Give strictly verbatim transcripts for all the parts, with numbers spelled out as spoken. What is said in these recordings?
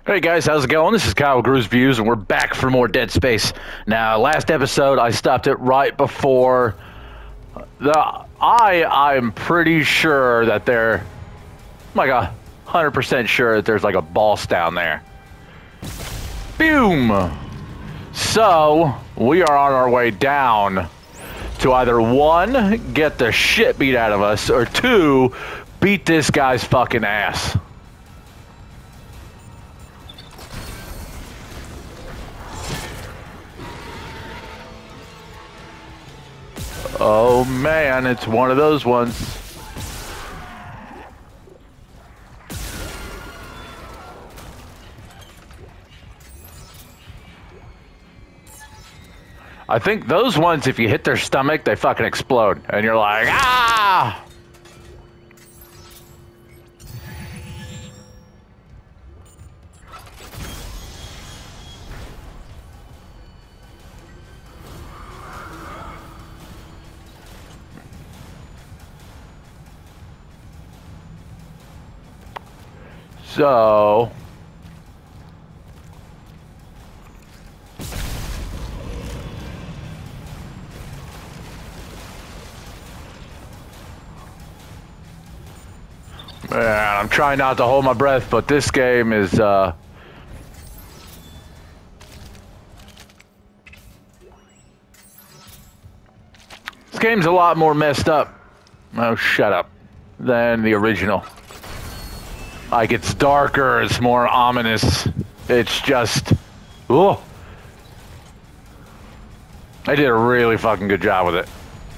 Hey guys, how's it going? This is Kyle Grooves Views, and we're back for more Dead Space. Now, last episode, I stopped it right before the... I, I'm pretty sure that they're... like a one hundred percent sure that there's like a boss down there. Boom! So, we are on our way down to either one, get the shit beat out of us, or two, beat this guy's fucking ass. Oh man, it's one of those ones. I think those ones, if you hit their stomach, they fucking explode. And you're like, ah! So... Man, I'm trying not to hold my breath, but this game is, uh... this game's a lot more messed up. Oh, shut up. Than the original. Like, it's darker, it's more ominous. It's just... Ooh. They did a really fucking good job with it.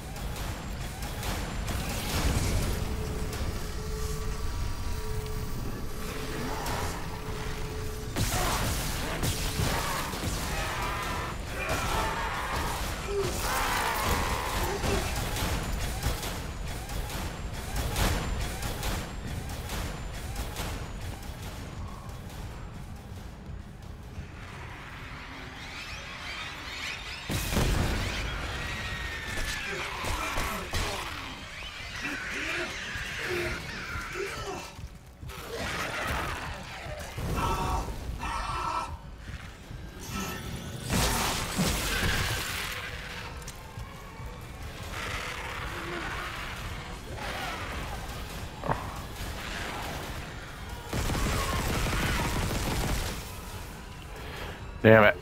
Damn it.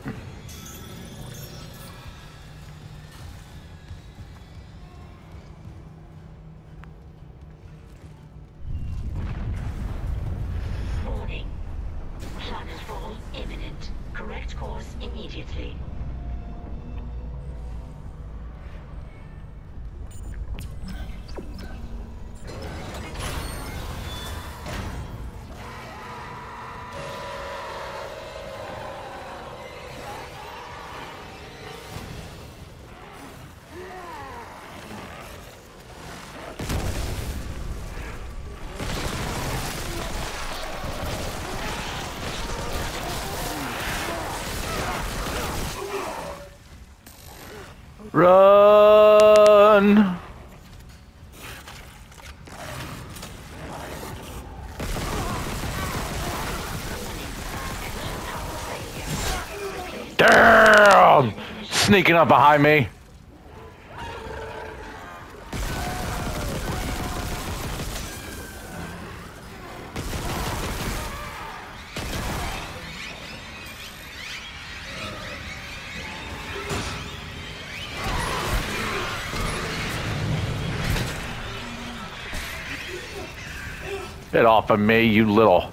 Warning. Planetfall imminent. Correct course immediately. Run! Damn! Sneaking up behind me. Get off of me, you little...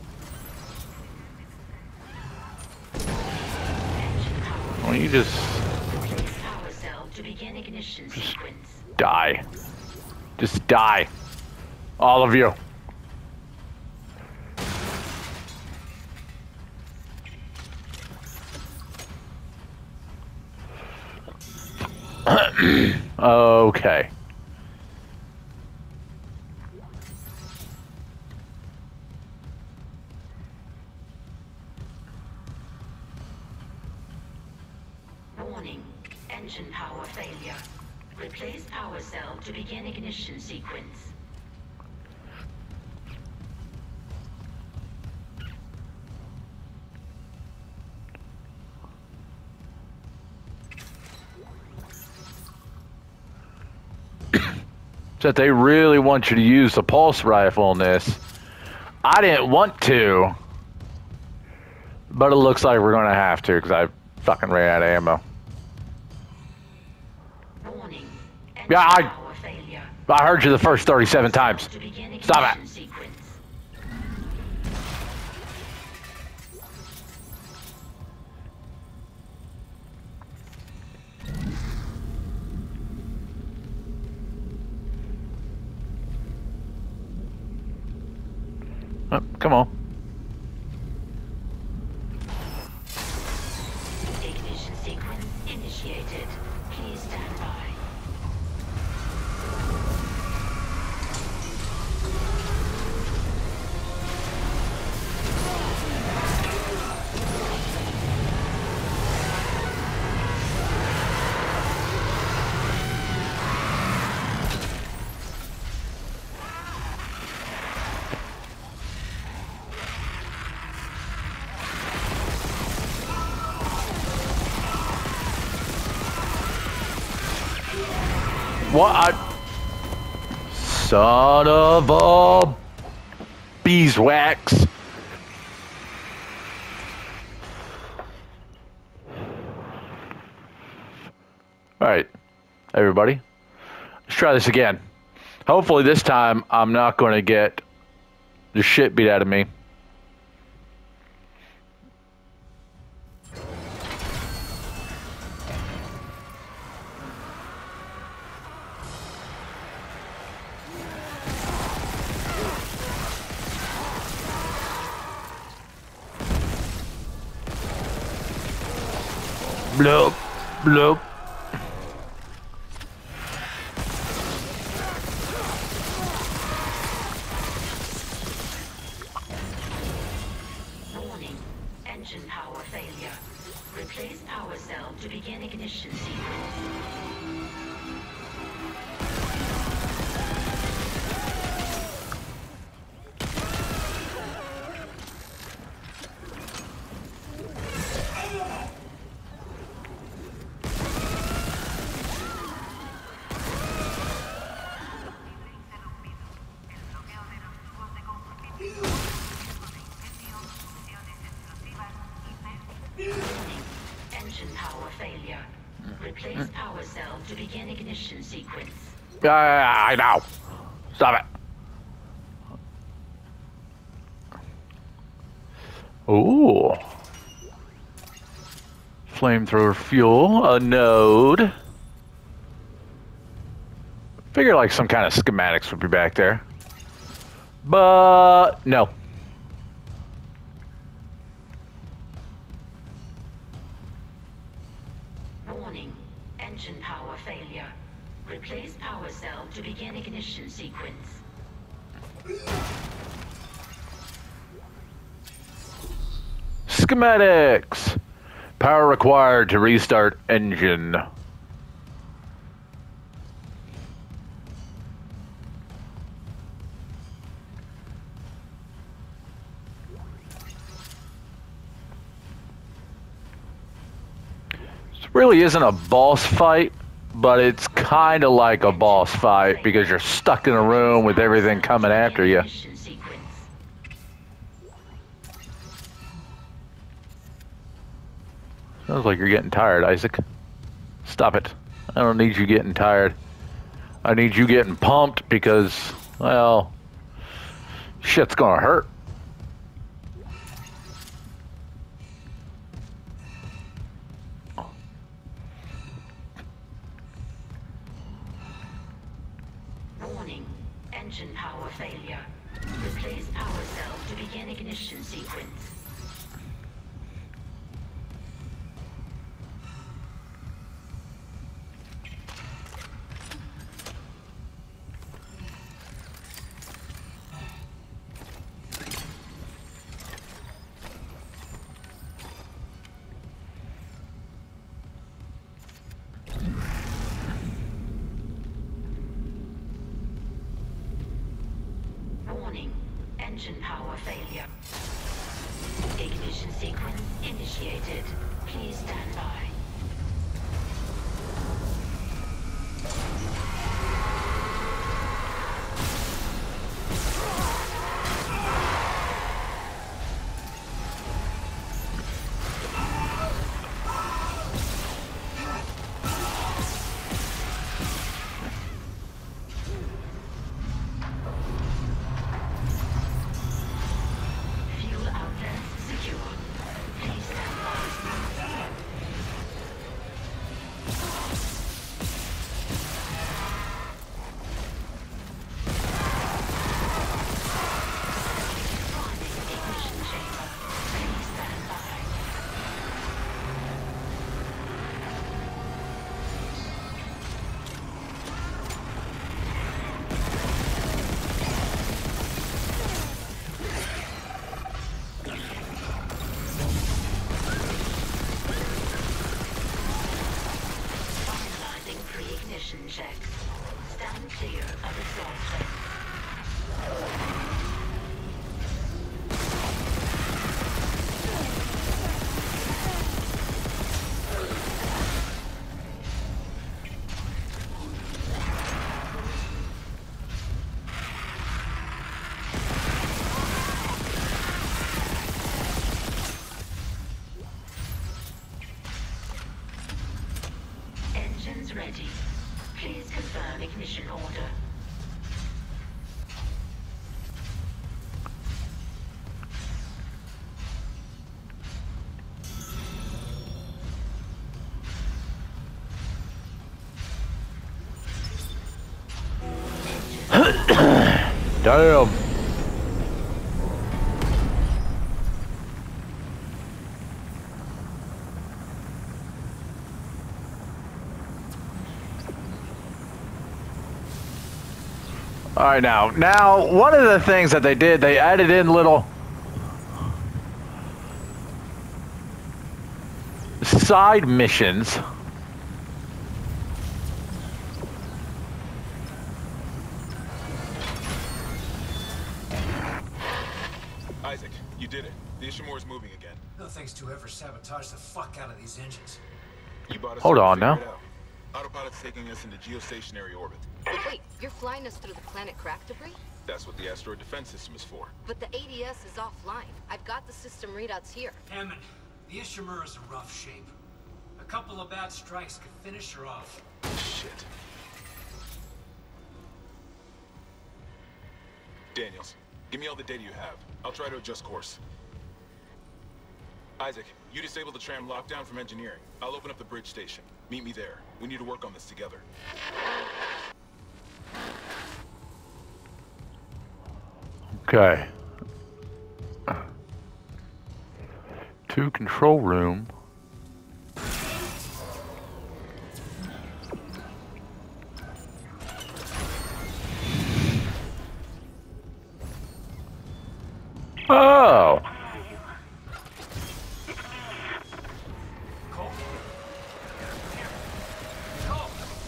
Well, you just... Power cell to begin ignition sequence. die. Just die. All of you. Okay. Warning. Engine power failure. Replace power cell to begin ignition sequence. that they really want you to use the pulse rifle in this. I didn't want to, but it looks like we're going to have to because I fucking ran out of ammo. Warning. Yeah, I, Power failure. I heard you the first thirty-seven times. To begin Stop it. ignition sequence. Oh, come on. Ignition sequence initiated. Please stand by. What? I, son of a beeswax. Alright, everybody. Let's try this again. Hopefully this time I'm not going to get the shit beat out of me. Bloop, bloop. Warning. Engine power failure. Replace power cell to begin ignition sequence. Engine power failure. Replace power cell to begin ignition sequence. Yeah, I know. Stop it. Ooh. Flamethrower fuel, a node. Figure like some kind of schematics would be back there. But no. Warning. Engine power failure. Replace power cell to begin ignition sequence. Schematics. Power required to restart engine. This really isn't a boss fight, but it's kind of like a boss fight because you're stuck in a room with everything coming after you. Ignition sequence. Sounds like you're getting tired, Isaac. Stop it. I don't need you getting tired. I need you getting pumped because, well, shit's gonna hurt. Warning. Engine power failure. Replace power cell to begin ignition sequence. Warning. Engine power failure. Ignition sequence initiated. Please stand by. ready. Please confirm ignition order. Damn. All right, now, now, one of the things that they did, they added in little side missions. Isaac, you did it. The Ishimura's moving again. No thanks to whoever sabotaged the fuck out of these engines. You bought us Hold time to on figure now. it out. Autopilot's taking us into geostationary orbit. Wait, you're flying us through the planet crack debris? That's what the asteroid defense system is for. But the A D S is offline. I've got the system readouts here. Hammond, the Ishimura's in rough shape. A couple of bad strikes could finish her off. Shit. Daniels, give me all the data you have. I'll try to adjust course. Isaac, you disable the tram lockdown from engineering. I'll open up the bridge station. Meet me there. We need to work on this together. Okay. To control room. Oh. Cole? Cole!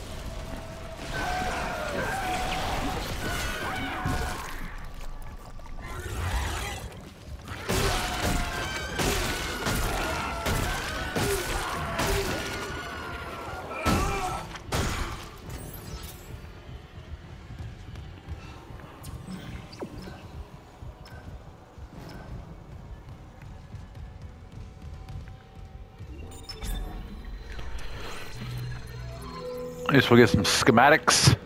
I guess we'll get some schematics.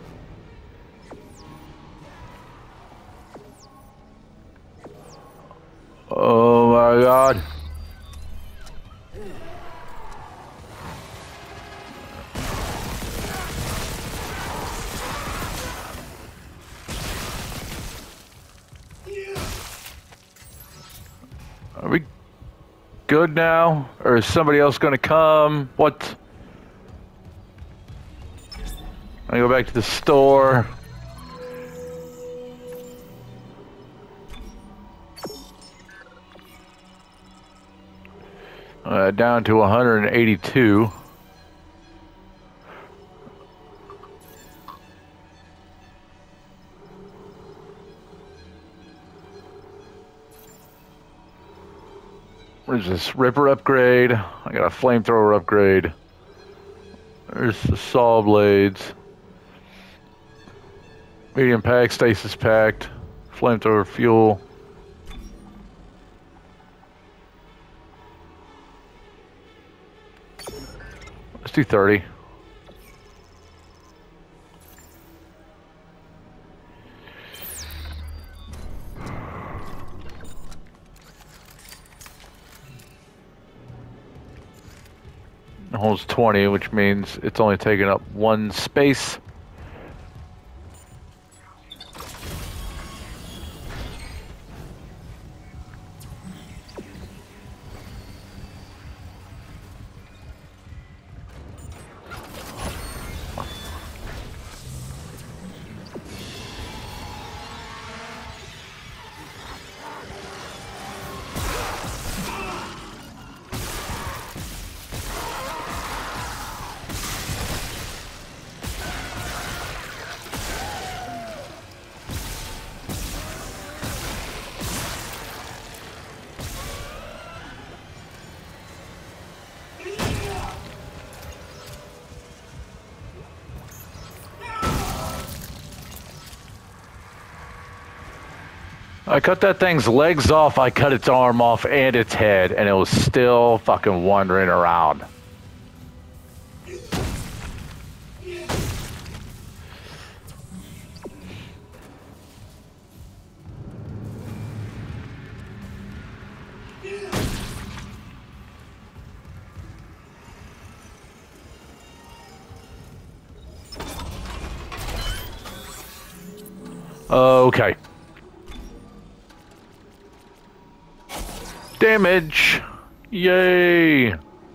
Oh my god. Are we good now? Or is somebody else gonna come? What? I go back to the store. Uh, down to one hundred eighty-two. Where's this Ripper upgrade? I got a flamethrower upgrade. There's the saw blades. Medium pack, stasis packed, flamethrower fuel. Let's do thirty. It holds twenty, which means it's only taking up one space. I cut that thing's legs off, I cut its arm off and its head, and it was still fucking wandering around. Okay. Damage! Yay!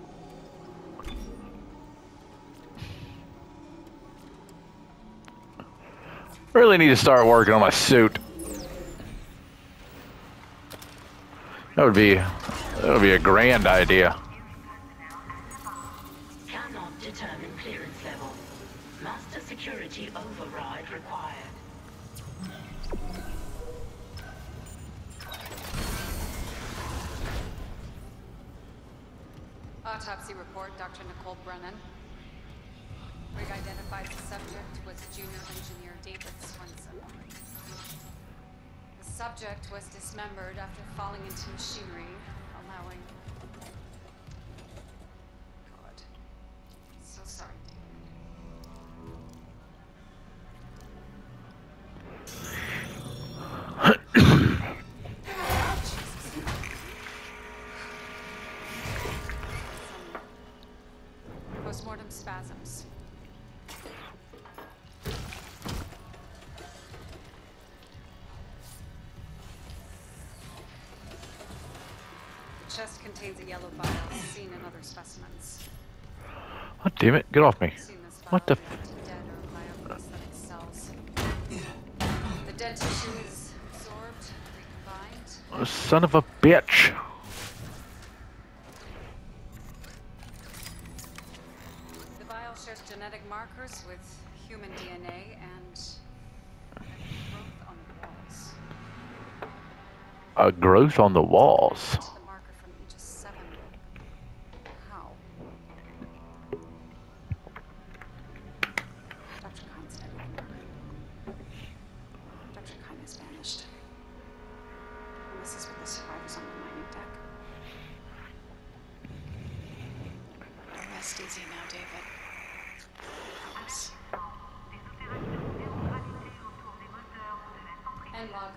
Really need to start working on my suit. That would be, that would be a grand idea. Cannot determine clearance level. Master security override required. Autopsy report, Doctor Nicole Brennan. Rig identifies the subject was junior engineer David Swenson. The subject was dismembered after falling into machinery, allowing... God. So sorry, Postmortem spasms. The chest contains a yellow vial seen in other specimens. Oh, damn it, get off me. Seen this vial What the f- react to dead or bioprosthetic cells. The dead tissue is absorbed, recombined. Oh, son of a bitch. The vial shares genetic markers with human D N A and growth on the walls. A growth on the walls. The marker from Aegis seven. How? Doctor Khan studied the marker. Doctor Khan has vanished. And this is what the survivors on the mining deck. Rest easy now, David. I promise. End log.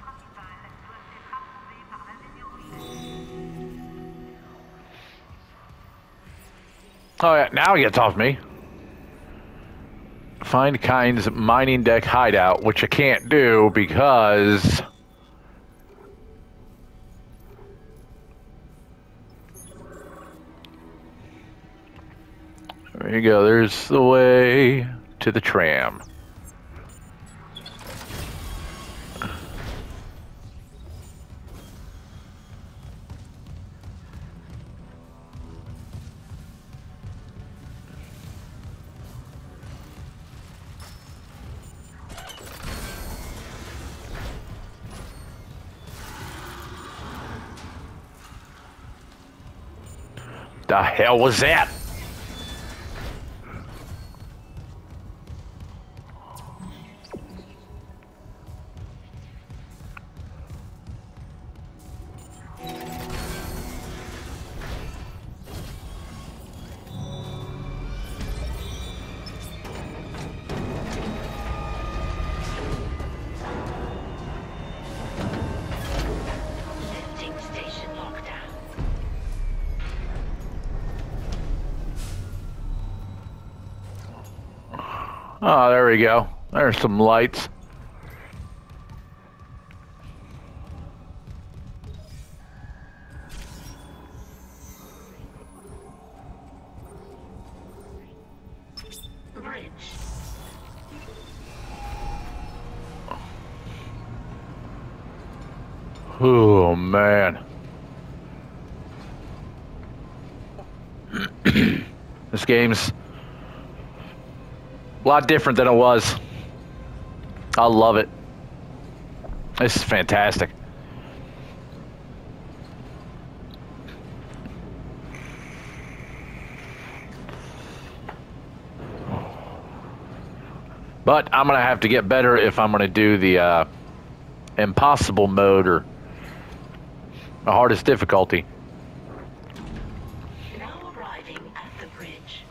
Oh yeah, now he gets off me. Find Kyne's mining deck hideout, which I can't do because... There you go, there's the way to the tram. The hell was that? Lifting station lockdown. Oh, there we go. There's some lights. Bridge. Oh, man. This game's a lot different than it was. I love it. This is fantastic. But I'm gonna have to get better if I'm gonna do the uh, impossible mode or the hardest difficulty. Now arriving at the bridge.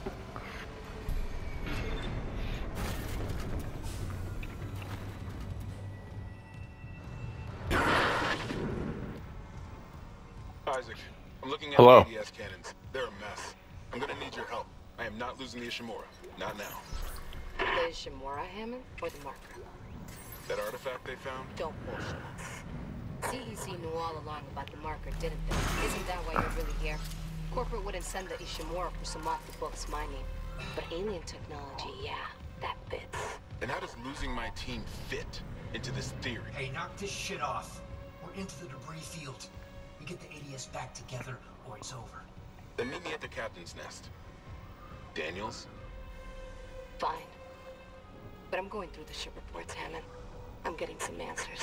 Isaac, I'm looking at Hello. the A D S cannons. They're a mess. I'm gonna need your help. I am not losing the Ishimura. Not now. The Ishimura, Hammond, or the marker? That artifact they found? Don't bullshit us. C E C knew all along about the marker, didn't they? Isn't that why you're really here? Corporate wouldn't send the Ishimura for some off-the-books mining. But alien technology, yeah, that fits. And how does losing my team fit into this theory? Hey, knock this shit off. We're into the debris field. We get the A D S back together, or it's over. Then meet me at the captain's nest. Daniels? Fine. But I'm going through the ship reports, Hammond. I'm getting some answers.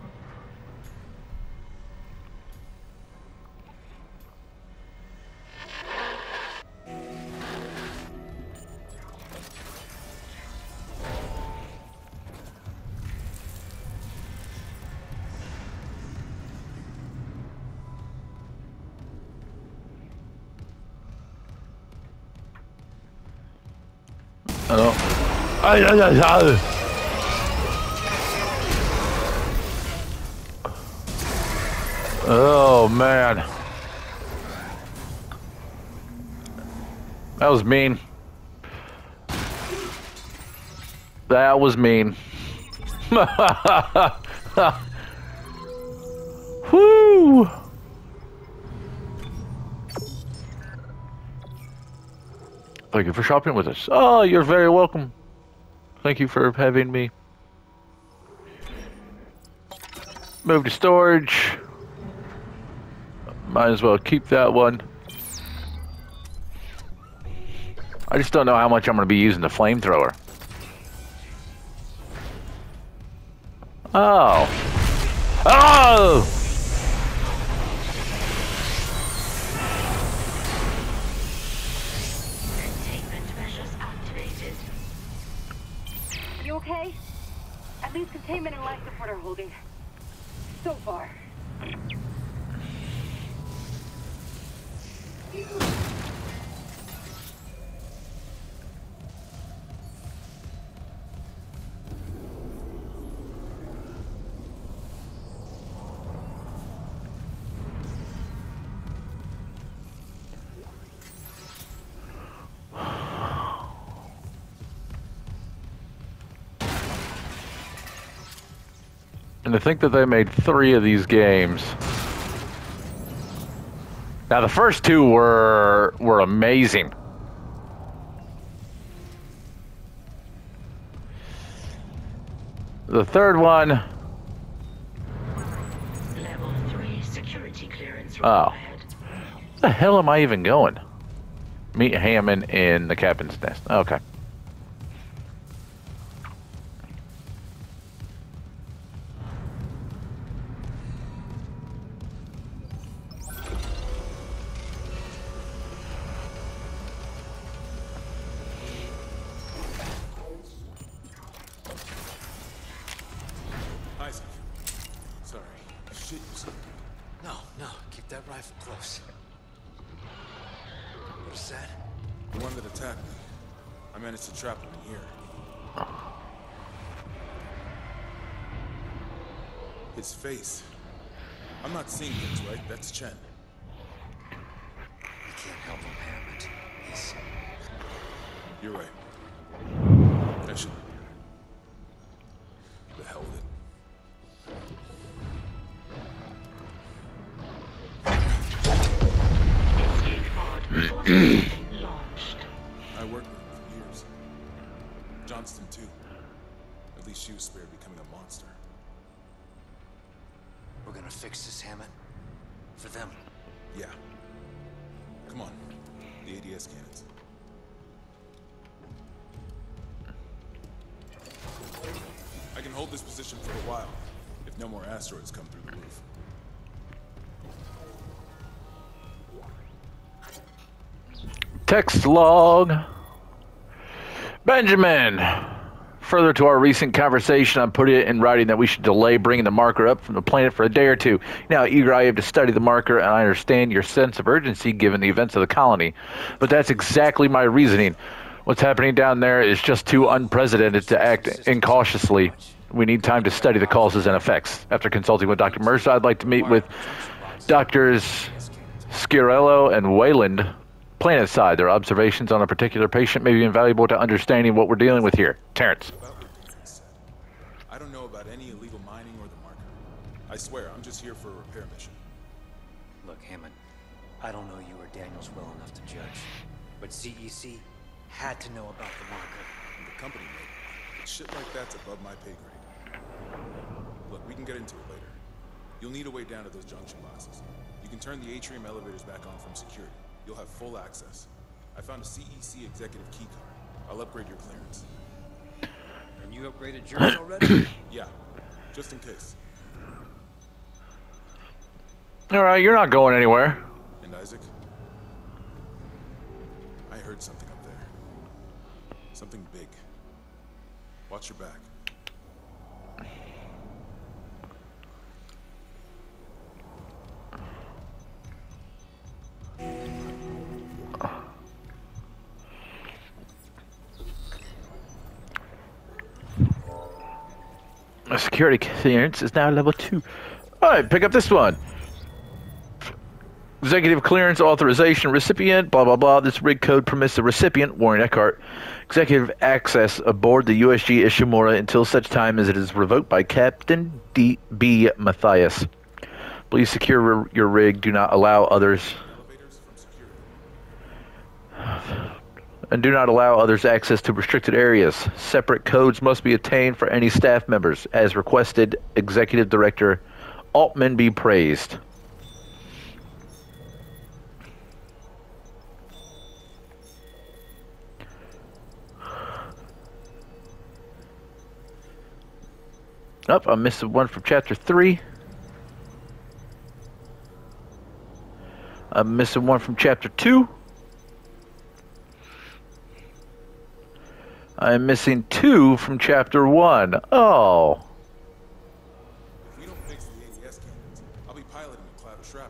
Oh. Ay, ay, ay, ay. Oh, man. That was mean. That was mean. Whoo! Thank you for shopping with us. Oh, you're very welcome. Thank you for having me. Move to storage. Might as well keep that one. I just don't know how much I'm going to be using the flamethrower. Oh. Oh! You okay? At least containment and life support are holding. So far. And to think that they made three of these games. Now the first two were were amazing. The third one. Level three security clearance Oh. required. Where the hell am I even going? Meet Hammond in the captain's nest. Okay. Isaac. Sorry. Shit. No, no, keep that rifle close. What is that? The one that attacked me. I managed to trap him in here. His face. I'm not seeing things, right? That's Chen. You can't help him, Hammond. He's... You're right. I should... The hell with it. Escape pod forcibly launched. I worked with him for years. Johnston, too. At least she was spared becoming a monster. We're gonna fix this, Hammond. For them. Yeah. Come on. The A D S cannons. I can hold this position for a while, if no more asteroids come through the roof. Text log. Benjamin. Further to our recent conversation, I put it in writing that we should delay bringing the marker up from the planet for a day or two. You know how eager I am to study the marker, and I understand your sense of urgency given the events of the colony. But that's exactly my reasoning. What's happening down there is just too unprecedented to act incautiously. We need time to study the causes and effects. After consulting with Doctor Mercer, I'd like to meet with Doctors Sciarello and Wayland planet-side. Their observations on a particular patient may be invaluable to understanding what we're dealing with here. Terrence. I don't know about any I swear, I'm just here for a repair mission. Look, Hammond, I don't know you or Daniels well enough to judge, but C E C had to know about the marker. And the company made it. But shit like that's above my pay grade. Look, we can get into it later. You'll need a way down to those junction boxes. You can turn the atrium elevators back on from security. You'll have full access. I found a C E C executive keycard. I'll upgrade your clearance. And you upgraded yours already? Yeah, just in case. All right, you're not going anywhere. And Isaac? I heard something up there. Something big. Watch your back. My security clearance is now level two. All right, pick up this one. Executive clearance authorization recipient, blah, blah, blah. This rig code permits the recipient, Warren Eckhart, executive access aboard the U S G Ishimura until such time as it is revoked by Captain D B Matthias. Please secure your rig. Do not allow others... Elevators from security. And do not allow others access to restricted areas. Separate codes must be obtained for any staff members. As requested, Executive Director Altman be praised. Oh, I'm missing one from chapter three. I'm missing one from chapter two. I'm missing two from chapter one. Oh. If we don't fix the A D S cannons, I'll be piloting a cloud of shrapnel.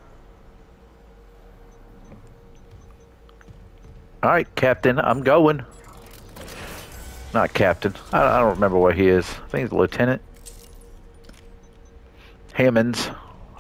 All right, Captain, I'm going. Not Captain. I, I don't remember what he is. I think he's a lieutenant. Hammonds.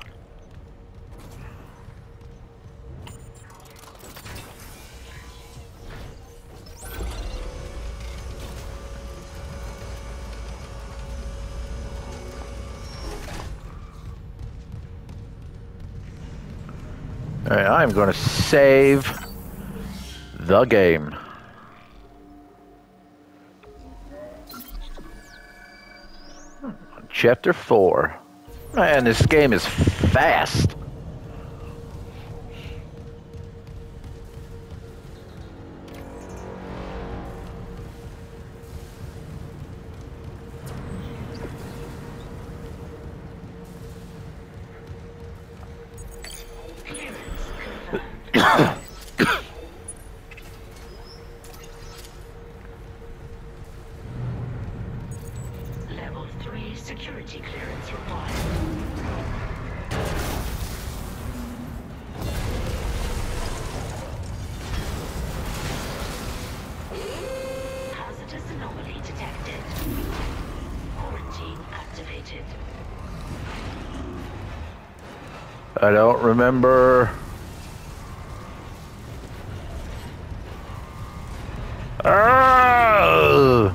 All right, I'm going to save the game. Chapter four. Man, this game is fast. Level three security clearance required. Hazardous anomaly detected. Quarantine activated. I don't remember. Ah!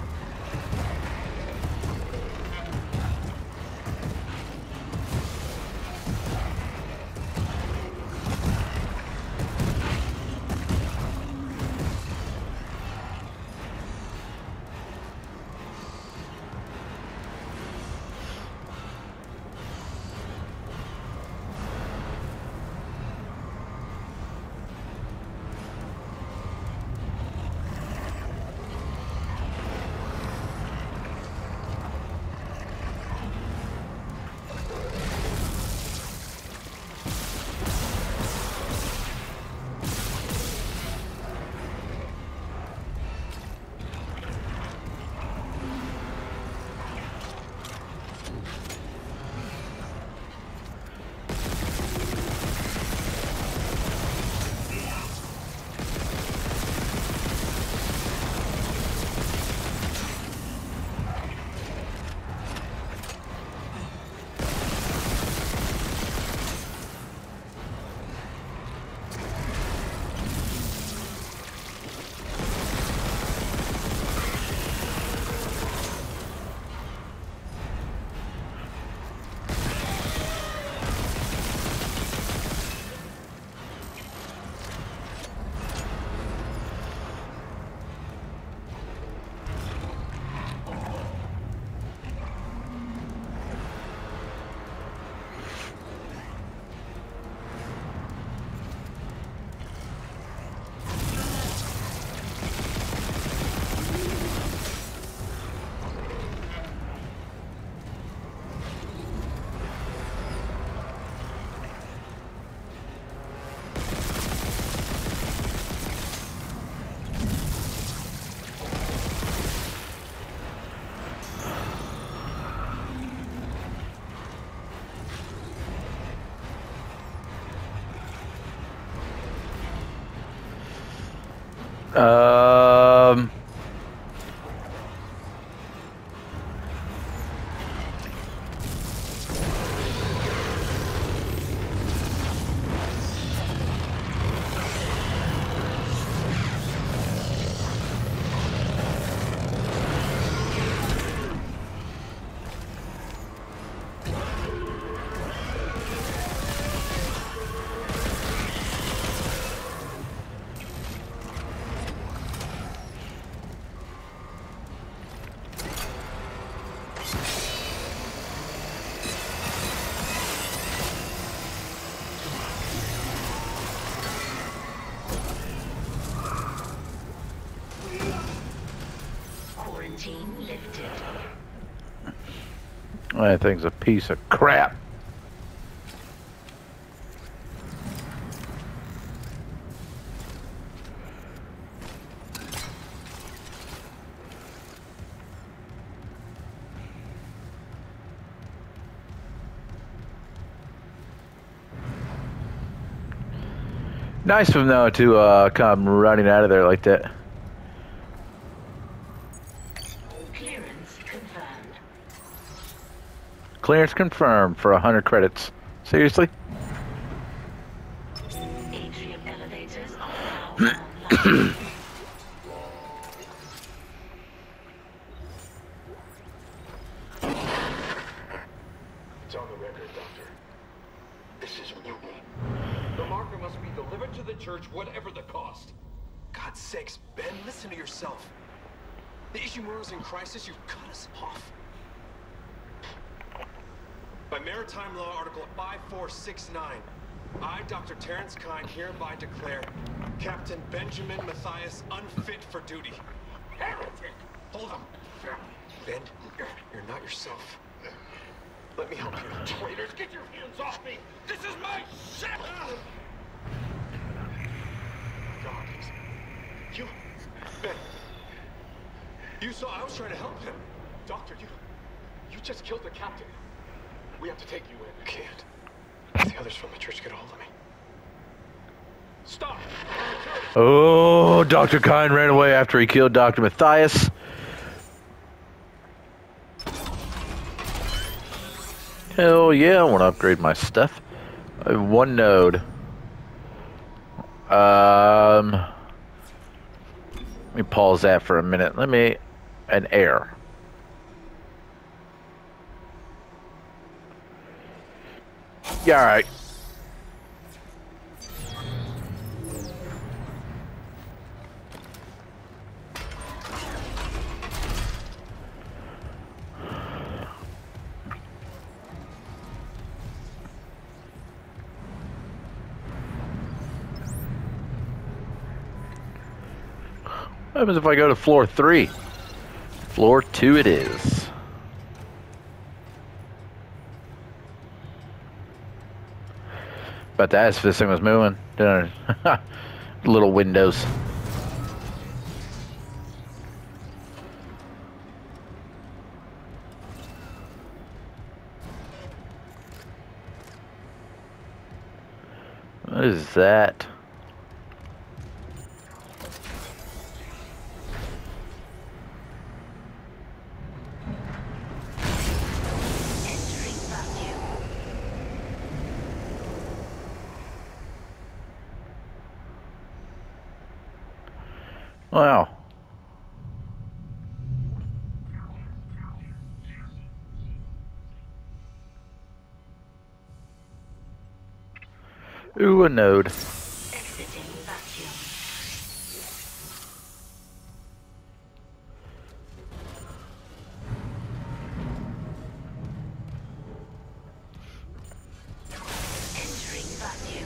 Um. Quarantine lifted. That thing's a piece of crap. Nice of them though to uh, come running out of there like that. Clearance confirmed. Clearance confirmed for a hundred credits. Seriously? Atrium elevators are now online. It's on the record, Doctor. This is mutiny. The marker must be delivered to the church, whatever the cost. God's sakes, Ben, listen to yourself. The Ishimura's in crisis, you've cut us off. By Maritime Law Article five four six nine, I, Doctor Terrence Kyne, hereby declare Captain Benjamin Mathius unfit for duty. Heretic! Hold on. Ben, you're, you're not yourself. Let me help you. Traitors, get your hands off me! This is my ship! God, he's... You... Ben... You saw I was trying to help him. Doctor, you... You just killed the captain. We have to take you in. I can't. The others from the church get a hold of me. Stop! Oh, Doctor Kyne ran away after he killed Doctor Mathius. Hell yeah, I want to upgrade my stuff. I have one node. Um, let me pause that for a minute. Let me, an air. Yeah, all right. What happens if I go to floor three? Floor two it is. About to ask if this thing was moving. Little windows. What is that? Wow. Ooh, a node. Exiting vacuum. Entering vacuum.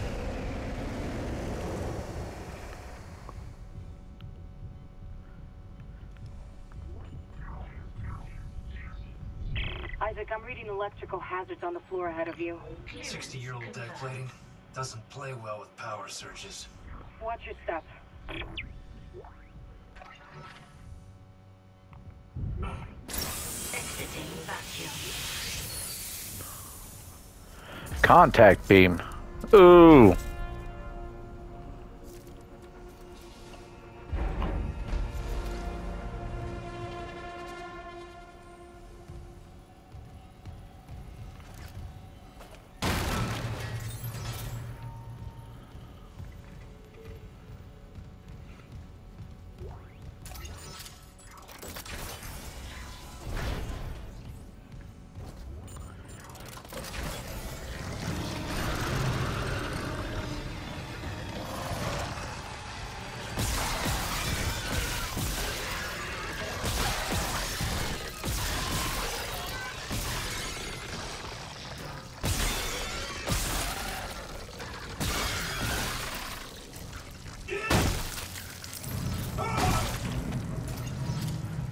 Isaac, I'm reading electrical hazards on the floor ahead of you. sixty-year-old deck plating doesn't play well with power surges. Watch your step. Exiting vacuum. Contact beam. Ooh.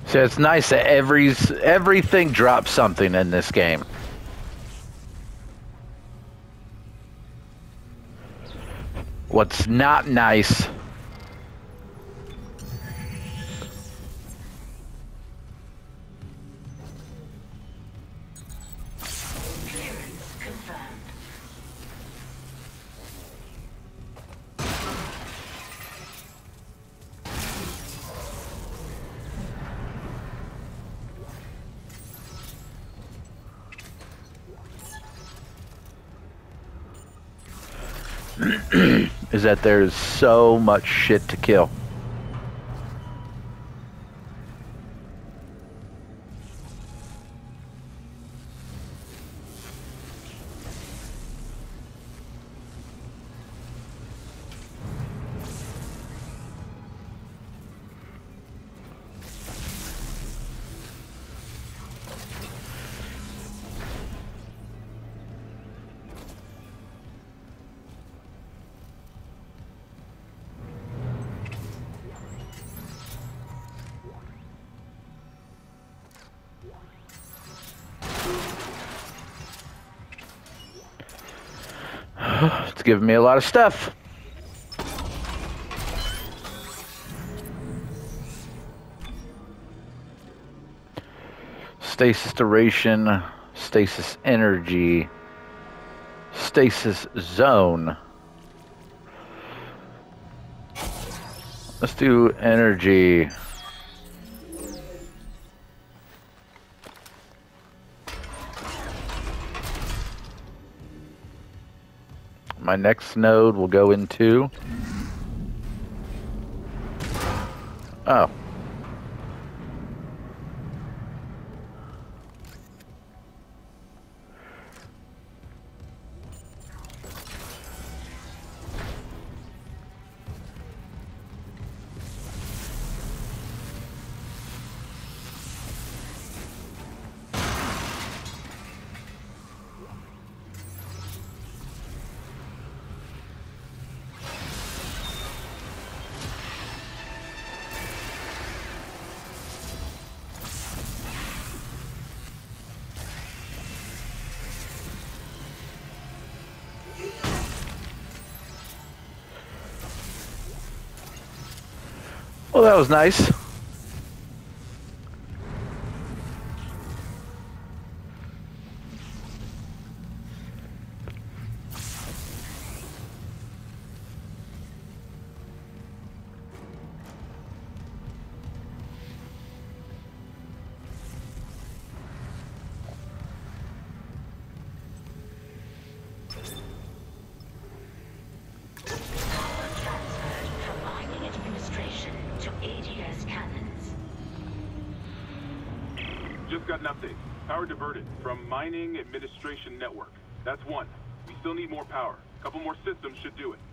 So it's nice that every everything drops something in this game. What's not nice Clearance confirmed. is that there's so much shit to kill. It's giving me a lot of stuff. Stasis duration, stasis energy, stasis zone. Let's do energy. My next node will go into... Oh. Well, that was nice. Just got an update. Power diverted from Mining Administration Network. That's one. We still need more power. A couple more systems should do it.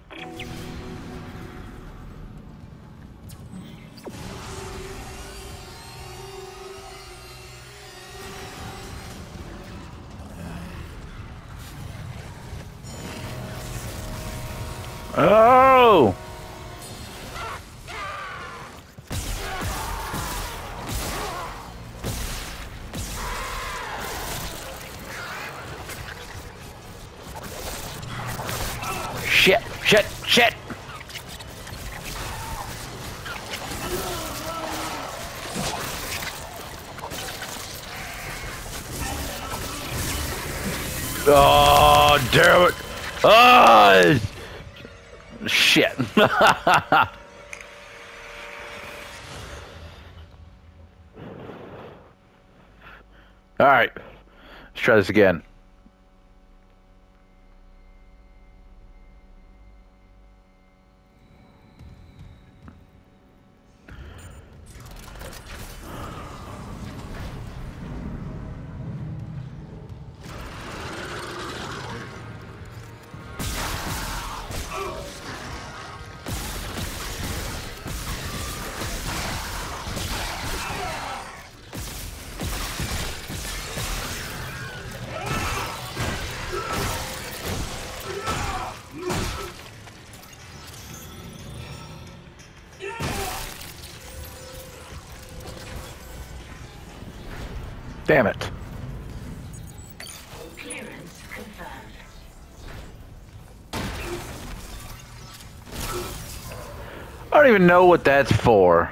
Oh! Shit, shit, shit! Oh, damn it! Oh, shit! All right, let's try this again. Damn it. Clearance confirmed. I don't even know what that's for.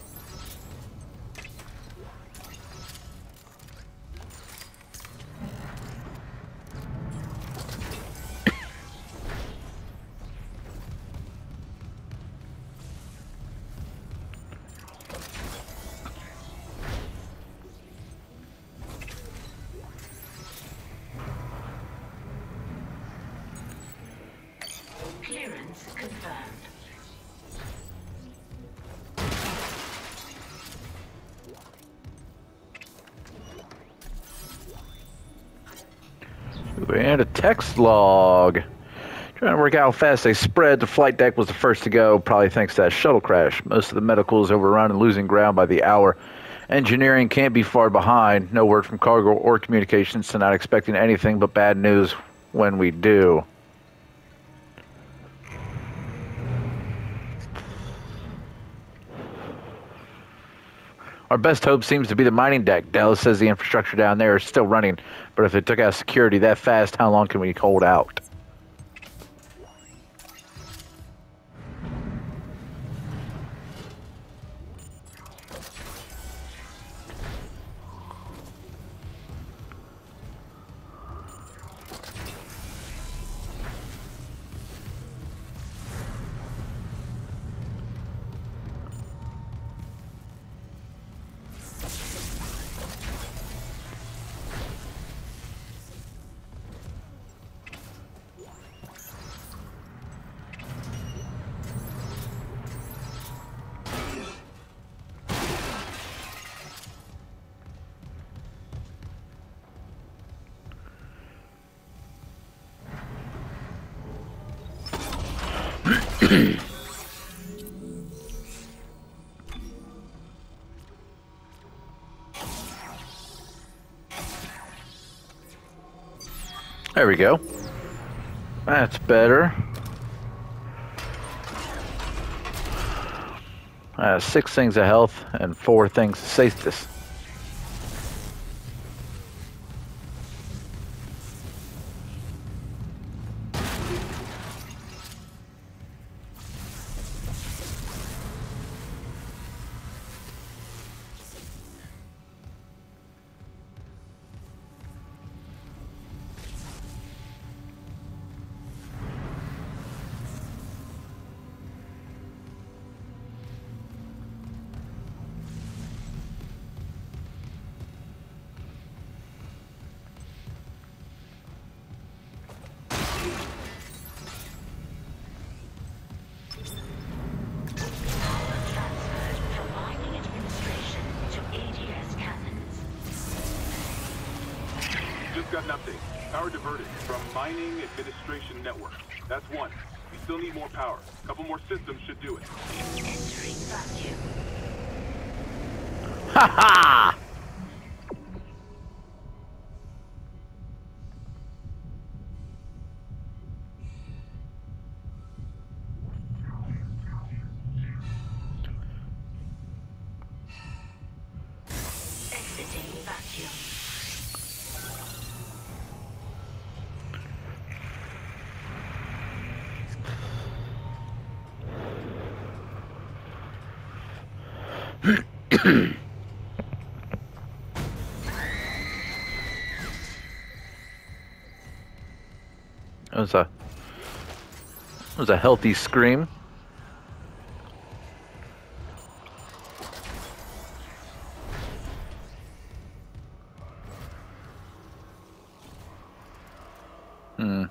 Clearance confirmed. And a text log. Trying to work out how fast they spread. The flight deck was the first to go, probably thanks to that shuttle crash. Most of the medical is overrun and losing ground by the hour. Engineering can't be far behind. No word from cargo or communications, so not expecting anything but bad news when we do. Our best hope seems to be the mining deck. Dallas says the infrastructure down there is still running, but if it took out security that fast, how long can we hold out? There we go. That's better. Uh, six things of health and four things of safety. Got an update. Power diverted from Mining Administration Network. That's one. We still need more power. A couple more systems should do it. Entering vacuum. Ha ha! Exiting vacuum. That was a that was a healthy scream. Hmm.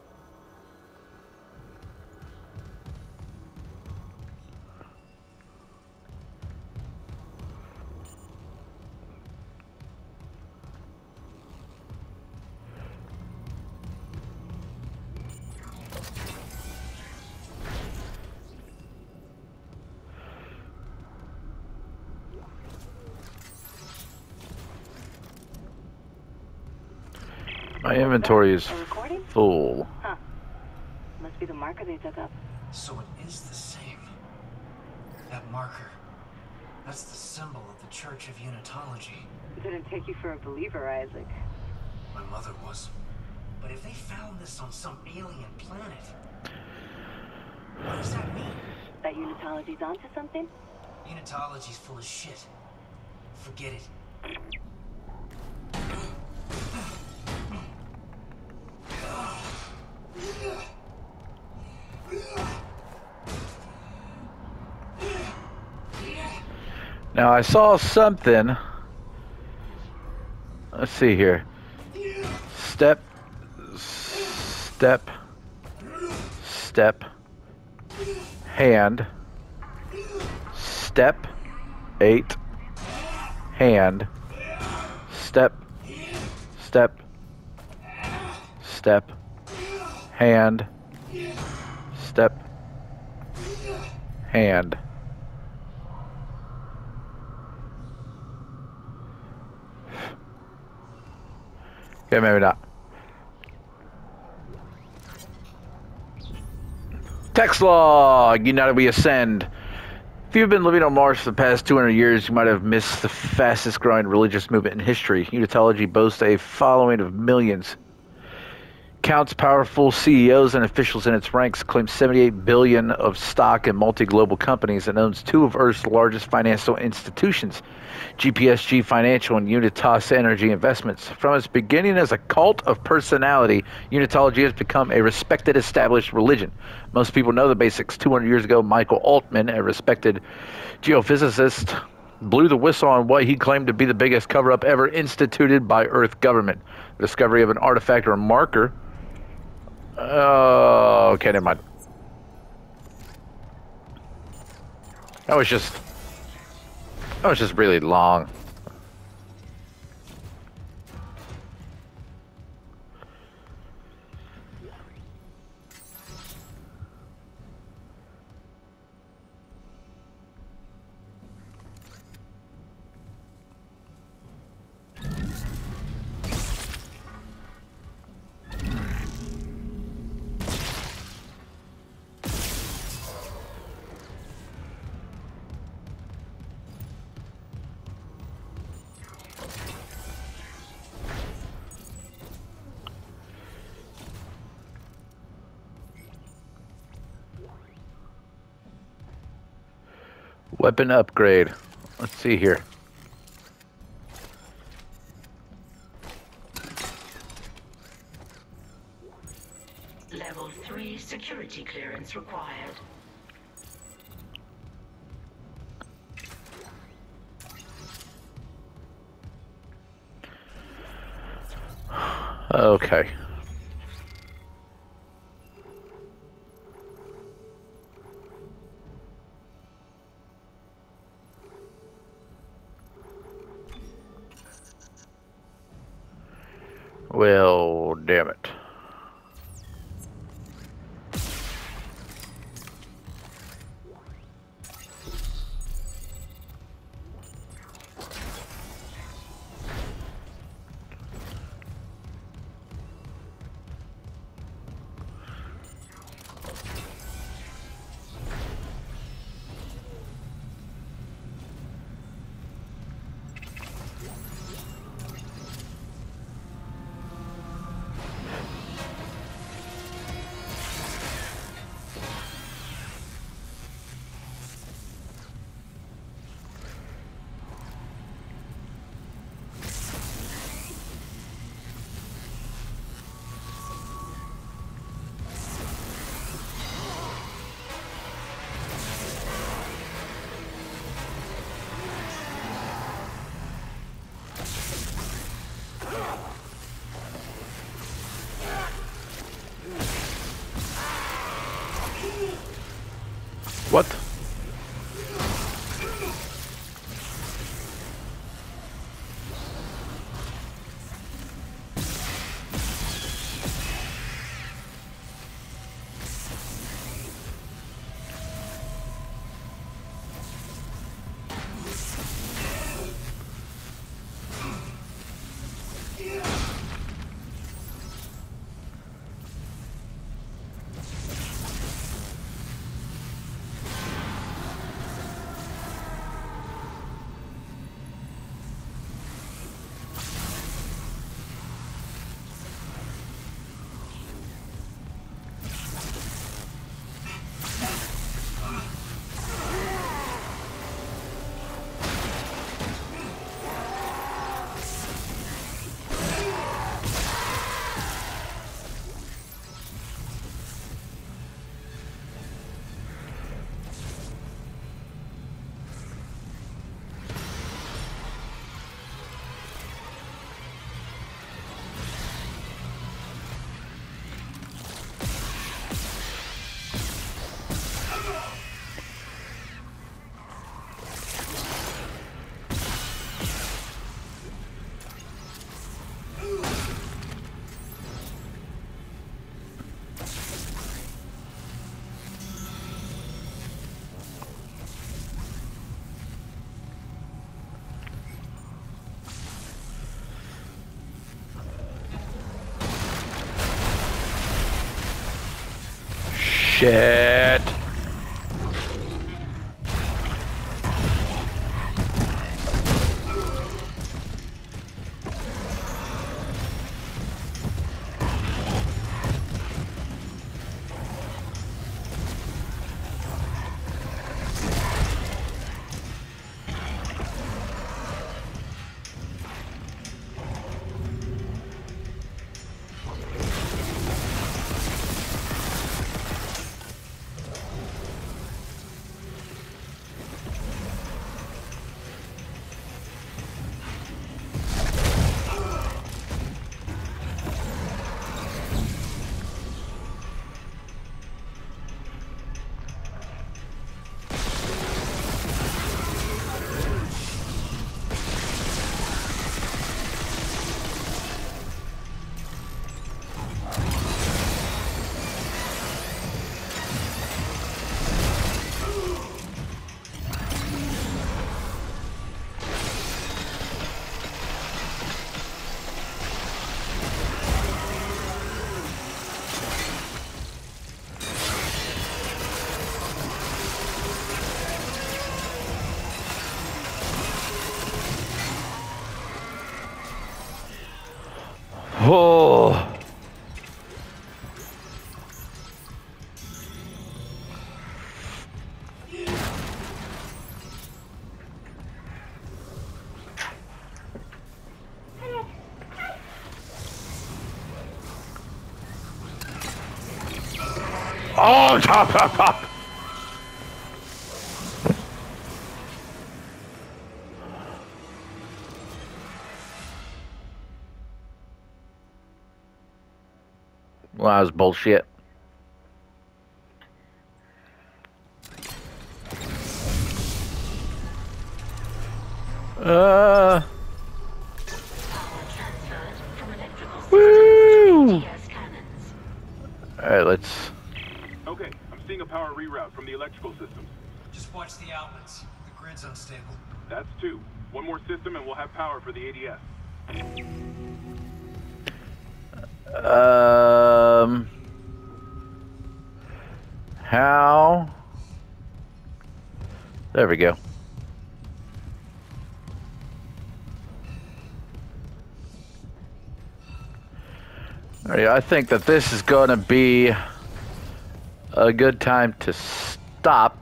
My inventory is full. Huh. Must be the marker they dug up. So it is the same. That marker. That's the symbol of the Church of Unitology. Didn't take you for a believer, Isaac. My mother was. But if they found this on some alien planet, what does that mean? That Unitology's onto something? Unitology's full of shit. Forget it. Now I saw something. Let's see here. Step, step, step, hand, step, eight, hand, step, step, step, hand, step, hand. Okay, maybe not. Text log! United we ascend. If you've been living on Mars for the past two hundred years, you might have missed the fastest growing religious movement in history. Unitology boasts a following of millions. Counts powerful C E Os and officials in its ranks, claims seventy-eight billion dollars of stock in multi-global companies, and owns two of Earth's largest financial institutions, G P S G Financial and Unitas Energy Investments. From its beginning as a cult of personality, Unitology has become a respected, established religion. Most people know the basics. two hundred years ago, Michael Altman, a respected geophysicist, blew the whistle on what he claimed to be the biggest cover-up ever instituted by Earth government. The discovery of an artifact or marker. Oh, okay, never mind. That was just... That was just really long. Weapon upgrade. Let's see here. Level three security clearance required. Okay. Well, damn it. What? Shit. Oh. Oh, top, top, top. Well, that was bullshit. Uh. Woo! Alright, let's. Okay, I'm seeing a power reroute from the electrical systems. Just watch the outlets. The grid's unstable. That's two. One more system and we'll have power for the A D S. Um. How? There we go. All right, I think that this is going to be a good time to stop.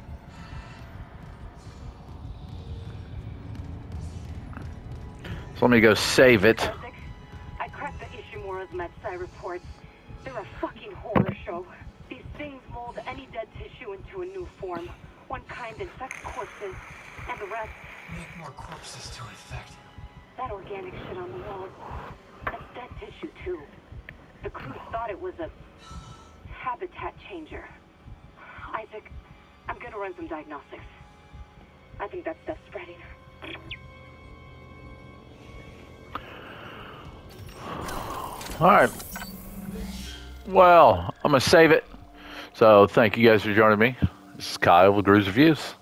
So let me go save it. I cracked the Ishimura's MedSci reports. They're a fucking horror show. These things mold any dead tissue into a new form. One kind infects corpses, and the rest... Make more corpses to infect. That organic shit on the walls, that's dead tissue too. The crew thought it was a habitat changer. Isaac, I'm gonna run some diagnostics. I think that's stuff spreading. Alright. Well, I'm going to save it. So thank you guys for joining me. This is Kyle with Grooves Reviews.